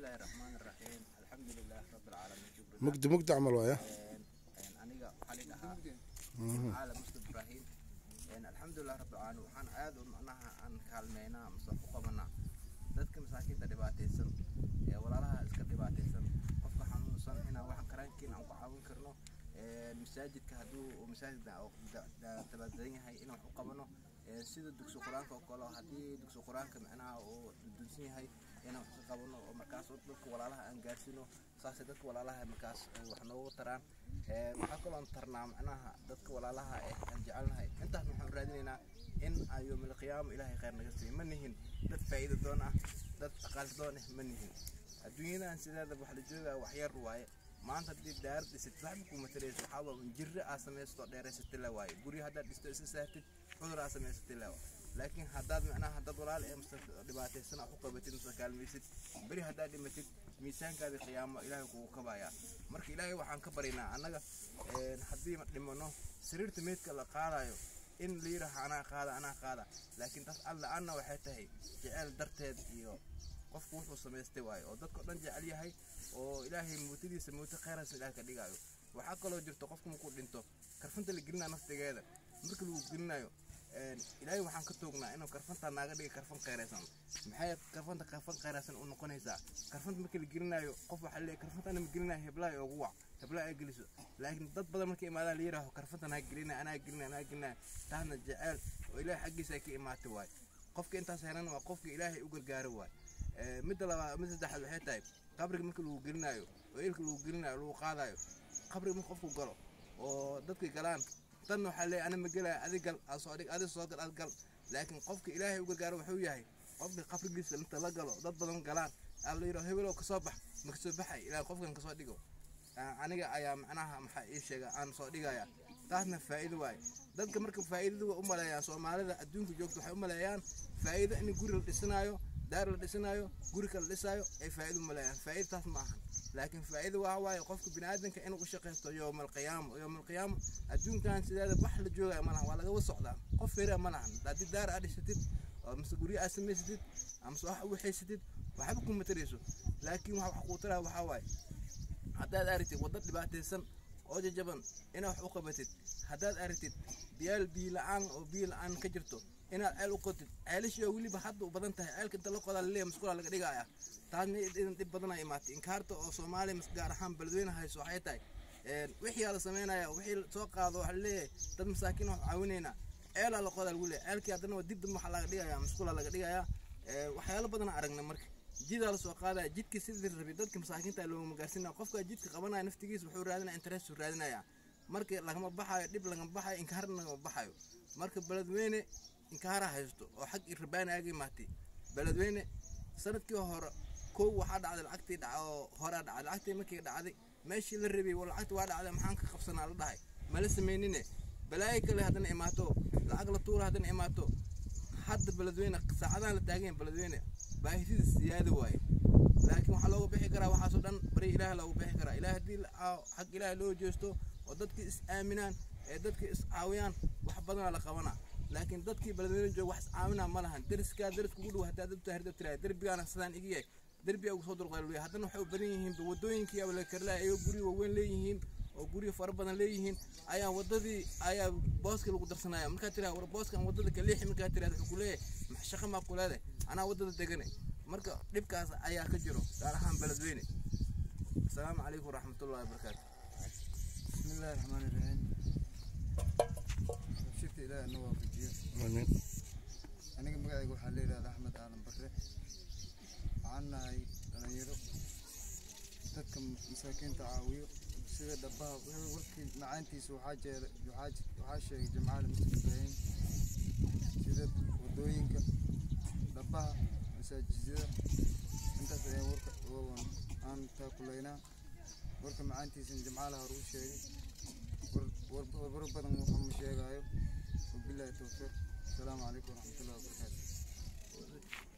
الله الرحمن الرحيم الحمد لله رب العالمين شكرا مقد عمل وياه aniga xalin ahaa caalam muslim ibrahim alxamdulilah rabbil caalamiin waxaan aad u macnaha aan kaalmeynaa mise ku qabanaa dadka masaakiinta dhibaataysan ee walaalaha iska dhibaataysan qofka xanuunsan inaan waxaan karaankiina aan ku caawin karno masaajidka hadduu masaajidda tabadan yahay inaan wax u qabano sida dugsi quraanka oo kale haddii dugsi quraanka macnaha uu dunsan yahay inaan wax ka qabano oo markaas dadka walaalaha aan gaarsiino saas dadka walaalaha markaas wax noogu taraan waxaa kaloo tarnaa macnaha dadka walaalaha aan jecelnahay intaas waxaan raadinaynaa in yawmal qiyaamo ilaahay khayr naga siiyo ma nihin dad faa'iido doon ah dad aqal doon ah ma nihin adduunyadan sideeda wax la joogaa wax yar waaye maanta haddii daar dhisid waxba ku mataleysa waxaa waa jirro aa samaysto dheeraysatay la waaye guryo haddaad dhisto isa saartid cudur aa samaysatay la waaye laakiin haddaad macnaha dad walaal ee dhibaataysan wax u qabatid mise kaalmaysid beri haddaad dhimatid miisaankaada qiyaamo ilaahay kugu kabayaa marka ilaahay waxaan ka baryaynaa annaga haddii dhimano sariirta meydka la qaadayo in la yiraahdo anaa qaada laakiin taas alla anna waxay tahay jecel darteed iyo qofku wuxuu samaystay waayo oo dadka dhan jecel yahay oo ilaahay muutadiisa muuto khayraas ilaahay ka dhigayo waxaa kaloo jirto qofku markuu dhinto karfanta la gelinayo naftigeeda marka lagu gelinayo ilaahay waxaan ka toognaa inuu karfanta naaga dhiga karfan qayraysan maxay karfanta qayraysan u noqonaysaa karfanta marka la gelinayo qof waxa leeyahay karfanta ana ma gelinayo heblaay ugu wac heblaay ay geliso laakiin dad badan markay imaadaan la yiraahdo karfanta ana gelina taana jecel oo ilaahay xaqiisa ka imaatay waay qofka intaas heeran waa qofka ilaahay u gargaaro waay midda saddexaad waxay tahay qabriga marka lagu gelinayo oo ilka lagu gelinayo lagu qaadayo qabriga marka qofku galo oo dadka galaan tan waxa leeyahay ana ma galay adigal soo dhig soo gal laakiin qofka ilaahay u gargaaro wuxuu yahay qofka qabrigiisa inta la galo dad badan galaan alla yiraahdo hebel ka soo bax ma ka soo baxay ilaa qofkan ka soo dhigo aniga ayaa macnaha maxay ii sheega aan soo dhigaya taasna faa'iido waay dadka marka faa'iidadu u maleeyaan Soomaalida adduunka joogto waxay u maleeyaan faa'iido in guri la dhisanayo daar la dhisanayo guri kala dhisayo ay faa'iido u maleeyaan faa'iido taas ma aha laakiin faa'iido waa waay qofka bini'aadamka inuu u shaqeysto yawmal qiyaamo adduunkan sideeda wax la joogayo malaha waa laga wasocdaa qof feera malaha hadii daar aad dhisatid oo mise guri aad samaysatid ama wax u waxaysatid waxba ku matareyso laakiin wax ku taraa waxa waay haddaad aragtid waddo dhibaataysan oo jajaban inaad wax u qabatid haddaad aragtid biyo la'aan ka jirto inaad ceel u qodid ceelashii weliba hadda u badan tahay ceelka inta la qodaa leeyahay musqulaha laga dhigayaa taasna idin dib badan ay imaatay inkaarta oo Soomaaliya mas gaar ahaan beledweynaha hayso waxay tahay wixii la sameynaya wixii soo qaado waxa leeyahay dad masaakiin wax caawinayna ceel la qodaa lagu leeyahay ceelkii haddana dib waxa laga dhigayaa musqulaha laga dhigayaa waxyaalo badan aragna marka jidda la soo qaaday jidka sidii rabay dadka masaakiinta loo magaarsinaa qofka jidka qabanaya naftigiisa wuxuu raadinaa interest u raadinaya marka lagama baxayo dib lagama baxayo inkaarna lagama baxayo marka beledweyne inkaara haysto oo xaq irbaana ay imaatay beledweyne sanadkii hore koow waxa dhacday lacagtii lacagtii markii dhacday meeshii la rabay wala lacagtii waa dhacday maxaan ka qabsanaa la dhahay mala sameynine balaay kale hadana imaato lacag la tuura hadana imaato hadda beledweyne saacadahan la taagan beledweyne baahida siyaada waay laakiin waxa looga bixi karaa waxa soo dhan bari ilaahay looga bixi karaa ilaahay hadii xaq ilaahay loo jeesto oo dadka is aaminaan ee dadka is caawiyaan wax badan la qabanaa laakiin dadkii beledweyne joog wax caawinaa ma lahan dariska ugu dhow hadaa dad taariikh tiraa darbigaana sidaan igiyay darbiga ugu soo durqaylay haddana waxay u badan yihiin wadooyinkii ay la karlaa ay guriga weyn leeyihiin oo guriga far badan leeyihiin ayaa wadadii ayaa booska lagu darsanaya marka tiraa war booskan wadada ka leexi marka tiraa wuxuu ku leeyahay shaqo ma ku leedahay ana wadada deganay marka dhibkaas ayaa ka jiro gaar ahaan beledweyne assalaamu calaykum waraxmatullaahi wabarakaatuh bismillaahi raxmaani raxiim shirka ilaahay noo waafajiyo amiin aniga magacayga waxaa la yiraahdaa Axmed Aadan Barre waxaan nahay dhalinyaro dadka masaakiinta caawiyo sida dhabaha warkii macaantiisa waxaa sheegay Jamcaale Muslim Ibrahim sida wadooyinka dhabaha masaajidada intaas ayaan warka aan taakuleynaa warka macaantiisa Jamcaale hore u sheegay war badan wuxuu sheegayo wabillahi tawfiiq. السلام عليكم ورحمة الله وبركاته.